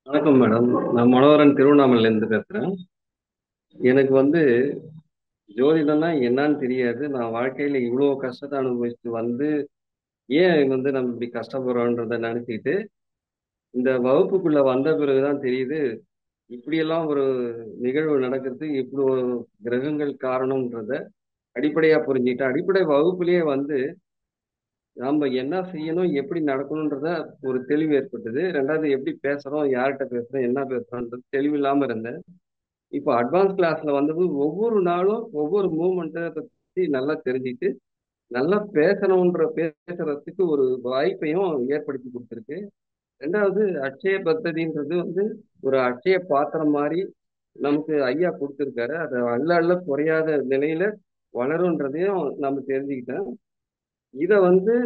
வணக்கம் மேடம். நான் மனோகரன் திருவண்ணாமலையிலேருந்து பேசுகிறேன். எனக்கு ஜோதிடம்னா என்னன்னு தெரியாது. நான் வாழ்க்கையில் இவ்வளோ கஷ்டத்தை அனுபவிச்சுட்டு ஏன் நம்ம இப்படி கஷ்டப்படுறோன்றதை நினச்சிக்கிட்டு இந்த வகுப்புக்குள்ள வந்த பிறகுதான் தெரியுது, இப்படியெல்லாம் ஒரு நிகழ்வு நடக்கிறது, இப்படி ஒரு கிரகங்கள் காரணம்ன்றத அடிப்படையாக புரிஞ்சுக்கிட்டேன். அடிப்படை வகுப்புலேயே நம்ம என்ன செய்யணும், எப்படி நடக்கணுன்றத ஒரு தெளிவு ஏற்பட்டது. ரெண்டாவது, எப்படி பேசுகிறோம், யார்கிட்ட பேசுகிறோம், என்ன பேசுகிறோன்றது தெளிவில்லாமல் இருந்தேன். இப்போ அட்வான்ஸ் கிளாஸ்ல ஒவ்வொரு நாளும் ஒவ்வொரு மூமெண்ட்டை பத்தி நல்லா தெரிஞ்சுக்கிட்டு நல்லா பேசுறதுக்கு ஒரு வாய்ப்பையும் ஏற்படுத்தி கொடுத்துருக்கு. ரெண்டாவது, அட்சய பத்ததின்றது ஒரு அட்சய பாத்திரம் மாதிரி நமக்கு ஐயா கொடுத்துருக்காரு. அதை அள்ள அள்ள குறையாத நிலையில வளரும்ன்றதையும் நம்ம தெரிஞ்சுக்கிட்டேன். இதை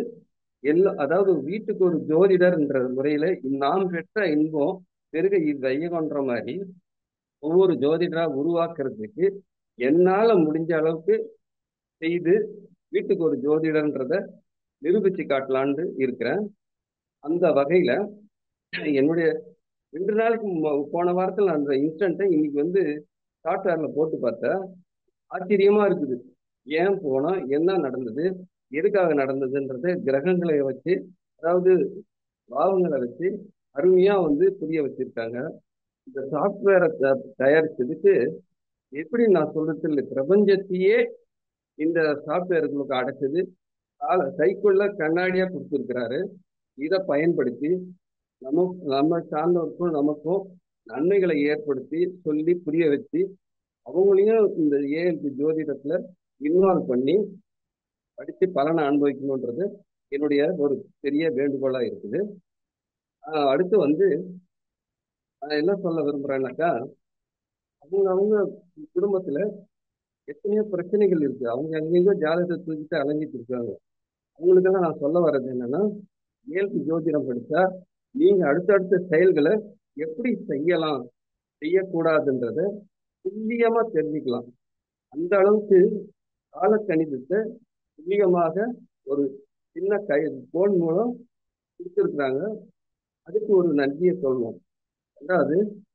அதாவது வீட்டுக்கு ஒரு ஜோதிடர்ன்ற முறையில நாம் பெற்ற இன்பம் பெருக வையகன்ற மாதிரி ஒவ்வொரு ஜோதிடரா உருவாக்குறதுக்கு என்னால முடிஞ்ச அளவுக்கு செய்து வீட்டுக்கு ஒரு ஜோதிடர்ன்றத நிரூபிச்சு காட்டலான்னு இருக்கிறேன். அந்த வகையில என்னுடைய 2 நாளைக்கு போன வாரத்தில் அந்த இன்ஸ்டன்ட்டை இன்னைக்கு சாஃப்ட்வேர்ல போட்டு பார்த்தேன். ஆச்சரியமா இருக்குது. ஏன் போனோம், என்ன நடந்தது, எதுக்காக நடந்ததுன்றத கிரகங்களை வச்சு, அதாவது பாவங்களை வச்சு அருமையா புரிய வச்சிருக்காங்க. இந்த சாஃப்ட்வேரை தயாரிச்சதுக்கு எப்படி நான் சொல்றது இல்லை, பிரபஞ்சத்தையே இந்த சாஃப்ட்வேர்களுக்கு அடைச்சது. கைக்குள்ள கண்ணாடியா கொடுத்துருக்கிறாரு. இதை பயன்படுத்தி நம்ம நம்ம சார்ந்தவருக்கும் நமக்கும் நன்மைகளை ஏற்படுத்தி சொல்லி புரிய வச்சு அவங்களையும் இந்த ஏஎல்பி ஜோதிடத்துல இன்வால்வ் பண்ணி படித்து பலனை அனுபவிக்கணுன்றது என்னுடைய ஒரு பெரிய வேண்டுகோளா இருக்குது. அடுத்து நான் என்ன சொல்ல விரும்புறேன்னாக்கா, அவங்க குடும்பத்துல எத்தனையோ பிரச்சனைகள் இருக்கு. அவங்க அங்கேயோ ஜாதகத்தை தூக்கிட்டு அலைஞ்சிட்டு இருக்காங்க. அவங்களுக்கெல்லாம் நான் சொல்ல வர்றது என்னன்னா, இயல்பு ஜோதிடம் படித்தா நீங்க அடுத்தடுத்த செயல்களை எப்படி செய்யலாம், செய்யக்கூடாதுன்றத துல்லியமா தெரிஞ்சுக்கலாம். அந்த அளவுக்கு காலக்கணிதத்தை துல்லியமாக ஒரு சின்ன போன் மூலம் கொடுத்துருக்குறாங்க. அதுக்கு ஒரு நன்றியை சொல்லணும். அதாவது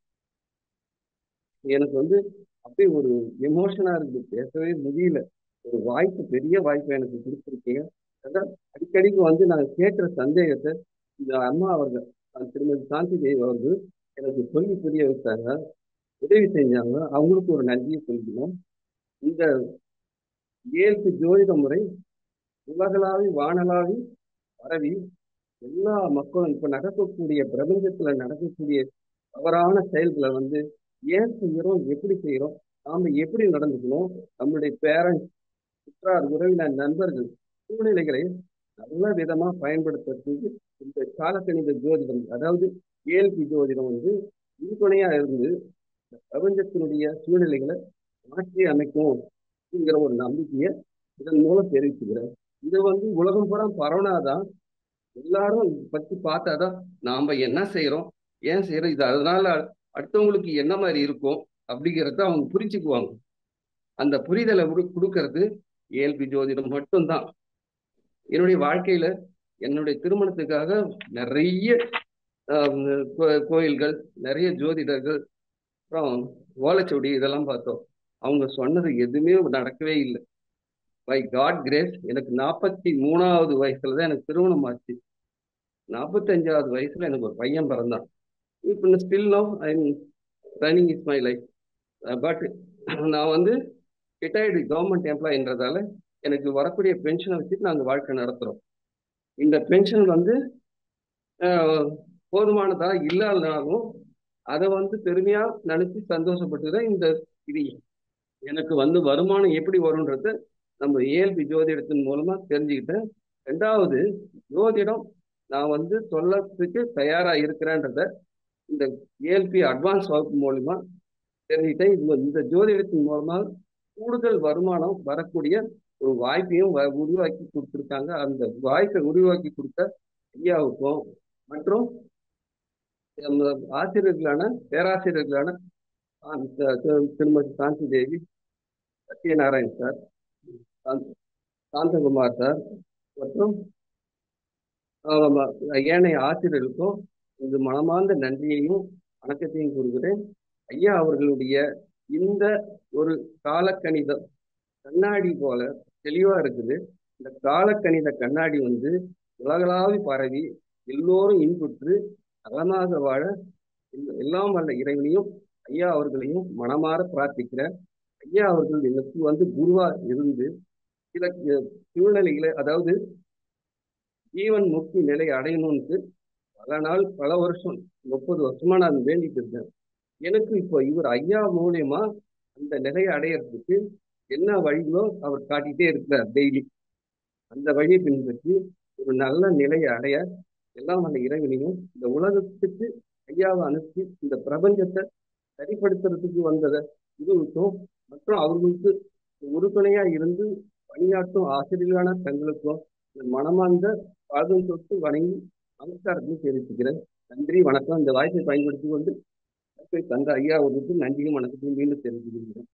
எனக்கு அப்படியே ஒரு எமோஷனா இருக்கு, பேசவே முடியல. ஒரு வாய்ப்பு, பெரிய வாய்ப்பு எனக்கு கொடுத்துருக்கீங்க. அதான் அடிக்கடிக்கு நான் கேட்கிற சந்தேகத்தை இந்த அம்மா அவர்கள், திருமதி சாந்தி தேவி அவர்கள் எனக்கு சொல்லி புரிய வச்சாங்க, உதவி செஞ்சாங்க. அவங்களுக்கு ஒரு நன்றியை சொல்லிக்கணும். இந்த ஏழு ஜோதிட முறை உலகளாவி வானளாவி பரவி எல்லா மக்களும் இப்ப நடக்கக்கூடிய பிரபஞ்சத்துல நடக்கக்கூடிய தவறான செயல்களை ஏன் செய்யறோம், எப்படி செய்யறோம், நாம எப்படி நடந்துக்கணும், நம்மளுடைய பேரண்ட்ஸ், உற்றார் உறவினர், நண்பர்கள், சூழ்நிலைகளை நல்ல விதமா பயன்படுத்துறதுக்கு இந்த காலக்கணித ஜோதிடம், அதாவது ஏல்பி ஜோதிடம் உறுதுணையா இருந்து பிரபஞ்சத்தினுடைய சூழ்நிலைகளை மாற்றி அமைக்கும் அப்படிங்கிற ஒரு நம்பிக்கையை இதன் மூலம் தெரிவிச்சுக்கிறேன். இது உலகம் பூரா பரவனாதான் எல்லாரும் பத்தி பார்த்தாதான் நாம என்ன செய்யறோம், ஏன் செய்யறோம், இது அதனால அடுத்தவங்களுக்கு என்ன மாதிரி இருக்கும் அப்படிங்கிறத அவங்க புரிச்சுக்குவாங்க. அந்த புரிதலை கொடுக்கறது ஏல்பி ஜோதிடம் மட்டும்தான். என்னுடைய வாழ்க்கையில என்னுடைய திருமணத்துக்காக நிறைய கோயில்கள், நிறைய ஜோதிடர்கள், அப்புறம் ஓலைச்சுவடி இதெல்லாம் பார்த்தோம். அவங்க சொன்னது எதுவுமே நடக்கவே இல்லை. பை காட் கிரேஸ் எனக்கு 43வது வயசுலதான் எனக்கு திருமணம் ஆச்சு. 45வது வயசுல எனக்கு ஒரு பையன் பிறந்தான். இப்போ still now I am running is my life. But நான் ரிட்டையர்டு கவர்மெண்ட் எம்ப்ளாயின்றதால எனக்கு வரக்கூடிய பென்ஷனை வச்சுட்டு நாங்கள் வாழ்க்கை நடத்துகிறோம். இந்த பென்ஷன் போதுமானதா இல்லாதனாலும் அதை பெருமையா நினைச்சு சந்தோஷப்பட்டுதான் இது எனக்கு வருமானம் எப்படி வரும்ன்றத நம்ம ஏஎல்பி ஜோதிடத்தின் மூலமா தெரிஞ்சுக்கிட்டேன். ரெண்டாவது, ஜோதிடம் நான் சொல்லறதுக்கு தயாரா இருக்கிறேன்றத இந்த ஏஎல்பி அட்வான்ஸ் வகுப்பு மூலமா தெரிஞ்சுக்கிட்டேன். இந்த ஜோதிடத்தின் மூலமா கூடுதல் வருமானம் வரக்கூடிய ஒரு வாய்ப்பையும் உருவாக்கி கொடுத்துருக்காங்க. அந்த வாய்ப்பை உருவாக்கி கொடுத்த ஐயாவுக்கும் மற்றும் பேராசிரியர்களான திருமதி சாந்தி தேவி, சத்யநாராயண் சார், சாந்தகுமார் சார் மற்றும் ஏனைய ஆசிரியர்களுக்கும் இந்த மனமார்ந்த நன்றியையும் வணக்கத்தையும் கூறுகிறேன். ஐயா அவர்களுடைய இந்த ஒரு காலக்கணிதம் கண்ணாடி போல தெளிவா இருக்குது. இந்த காலக்கணித கண்ணாடி வந்து உலகளாவி பரவி எல்லோரும் இன்புற்று நலமாக வாழ எல்லாம் வல்ல இறைவனையும் ஐயா அவர்களையும் மனமாற பிரார்த்திக்கிறேன். ஐயா அவர்கள் எனக்கு வந்து குருவா இருந்து சில சூழ்நிலைகளை, அதாவது ஜீவன் முக்தி நிலை அடையணும்னு பல நாள் பல வருஷம் 30 வருஷமா நான் வேண்டிட்டு இருக்கேன். எனக்கு இப்போ இவர் ஐயா மூலியமா அந்த நிலையை அடையறதுக்கு என்ன வழிகளோ அவர் காட்டிட்டே இருக்கிறார் டெய்லி. அந்த வழியை பின்பற்றி ஒரு நல்ல நிலையை அடைய எல்லாம் அந்த இறைவனையும் இந்த உலகத்துக்கு ஐயாவை அனுப்பி இந்த பிரபஞ்சத்தை சரிப்படுத்துறதுக்கு வந்ததை இதுவுக்கும் மற்றும் அவர்களுக்கு உறுதுணையா இருந்து பணியாற்றும் ஆசிரியர்களான தங்களுக்கும் மனமார்ந்த பாதம் தொட்டு வணங்கி நமஸ்காரத்தையும் தெரிவித்துக்கிறேன். நன்றி, வணக்கம். இந்த வாய்ப்பை பயன்படுத்தி கொண்டு தந்த ஐயா அவர்களுக்கு நன்றியும் வணக்கத்தையும் மீண்டும் தெரிவித்துக்கிறேன்.